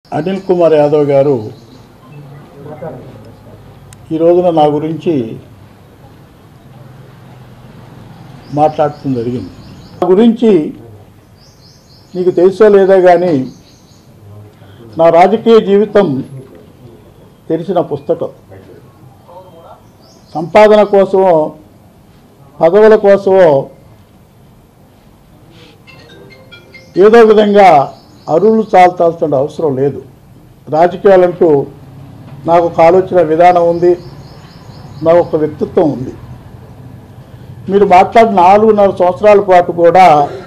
అనిల్ కుమార్ యాదవ్ గారు ఈ రోజున నా గురించి మాట్లాడటం జరిగింది. నా గురించి నీకు తెలుసో లేదా కానీ నా రాజకీయ జీవితం తెలిసిన పుస్తకం. సంపాదన కోసమో పదవుల కోసమో ఏదో విధంగా అరువులు చాల్చాల్సిన అవసరం లేదు. రాజకీయాలంటూ నాకు ఒక ఆలోచన విధానం ఉంది, నాకు ఒక వ్యక్తిత్వం ఉంది. మీరు మాట్లాడిన 4.5 సంవత్సరాల పాటు కూడా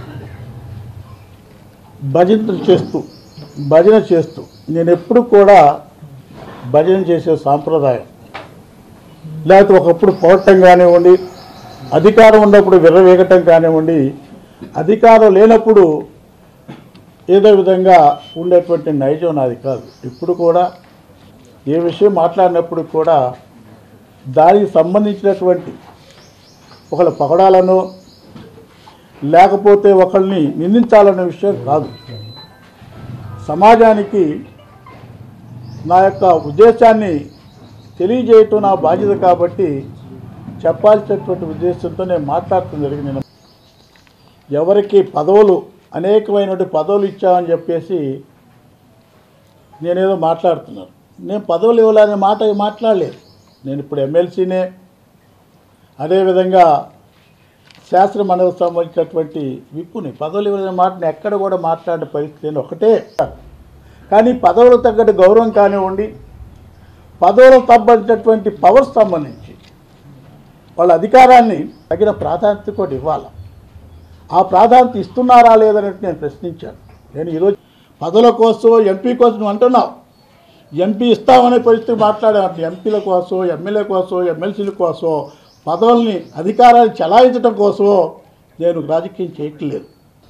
భజన చేస్తూ నేను ఎప్పుడు కూడా భజన చేసే సాంప్రదాయం, లేకపోతే ఒకప్పుడు పోవటం కానివ్వండి, అధికారం ఉన్నప్పుడు విర్రవేగటం కానివ్వండి, అధికారం లేనప్పుడు ఏదో విధంగా ఉండేటువంటి నైజం నాది కాదు. ఇప్పుడు కూడా ఏ విషయం మాట్లాడినప్పుడు కూడా దానికి సంబంధించినటువంటి ఒకళ్ళ పగడాలను లేకపోతే ఒకళ్ళని నిందించాలనే విషయం కాదు. సమాజానికి నా యొక్క ఉద్దేశాన్ని తెలియజేయటం నా బాధ్యత కాబట్టి చెప్పాల్సినటువంటి ఉద్దేశంతో నేను మాట్లాడటం జరిగింది. ఎవరికి పదవులు అనేకమైనటువంటి పదవులు ఇచ్చామని చెప్పేసి నేనేదో మాట్లాడుతున్నాను. నేను పదవులు ఇవ్వాలనే మాట మాట్లాడలేదు. నేను ఇప్పుడు ఎమ్మెల్సీనే, అదేవిధంగా శాసనమండలికి సంబంధించినటువంటి విప్పుని. పదవులు ఇవ్వాలనే మాటను ఎక్కడ కూడా మాట్లాడిన పరిస్థితి నేను ఒకటే. కానీ పదవులకు తగ్గట్టు గౌరవం కానివ్వండి, పదవులకు సంబంధించినటువంటి పవర్స్ సంబంధించి వాళ్ళ అధికారాన్ని తగిన ప్రాధాన్యత కూడా ఇవ్వాలి. ఆ ప్రాధాన్యత ఇస్తున్నారా లేదన్నట్టు నేను ప్రశ్నించాను. నేను ఈరోజు పదవుల కోసం ఎంపీ కోసం నువ్వు అంటున్నావు, ఎంపీ ఇస్తామనే పరిస్థితి మాట్లాడాను. ఎంపీల కోసం, ఎమ్మెల్యే కోసం, ఎమ్మెల్సీల కోసం, పదవుల్ని అధికారాన్ని చలాయించడం కోసమో నేను రాజకీయం చేయట్లేదు.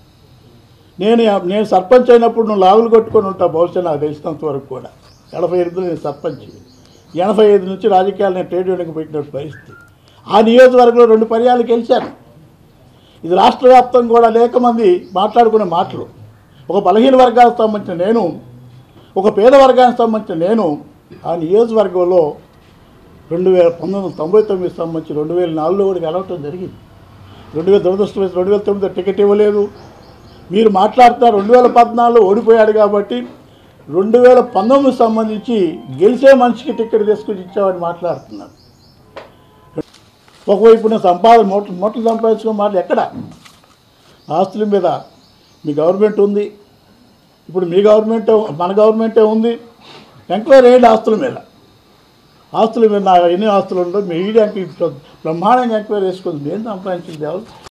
నేను సర్పంచ్ అయినప్పుడు నువ్వు లాగులు కొట్టుకొని ఉంటావు బహుశా, నాకు తెలిసినంత వరకు కూడా. 78లో నేను సర్పంచ్, 85 నుంచి రాజకీయాలు నేను ట్రేడ్ యూనియన్కి పెట్టిన పరిస్థితి. ఆ నియోజకవర్గంలో 2 పర్యాలు గెలిచాను. ఇది రాష్ట్ర వ్యాప్తంగా కూడా అనేక మంది మాట్లాడుకునే మాటలు. ఒక బలహీన వర్గానికి సంబంధించిన నేను, ఒక పేద వర్గానికి సంబంధించిన నేను ఆ నియోజకవర్గంలో 1999 సంబంధించి 2004లో కూడా గెలవటం జరిగింది. 2009 టికెట్ ఇవ్వలేదు. మీరు మాట్లాడుతున్నారు 2014లో ఓడిపోయాడు కాబట్టి 2019 సంబంధించి గెలిచే మనిషికి టికెట్ తీసుకుని ఇచ్చామని మాట్లాడుతున్నారు. ఒకవైపు నేను సంపాదన మూటలు సంపాదించుకున్న మాటలు ఎక్కడ? ఆస్తుల మీద మీ గవర్నమెంట్ ఉంది, ఇప్పుడు మీ గవర్నమెంటే మన గవర్నమెంటే ఉంది. ఎంక్వైరీ అయ్యింది ఆస్తుల మీద నా ఎన్ని ఆస్తులు ఉండో మీ బ్రహ్మాండంగా ఎంక్వైరీ వేసుకుంది. నేను సంపాదించింది ఎవరు?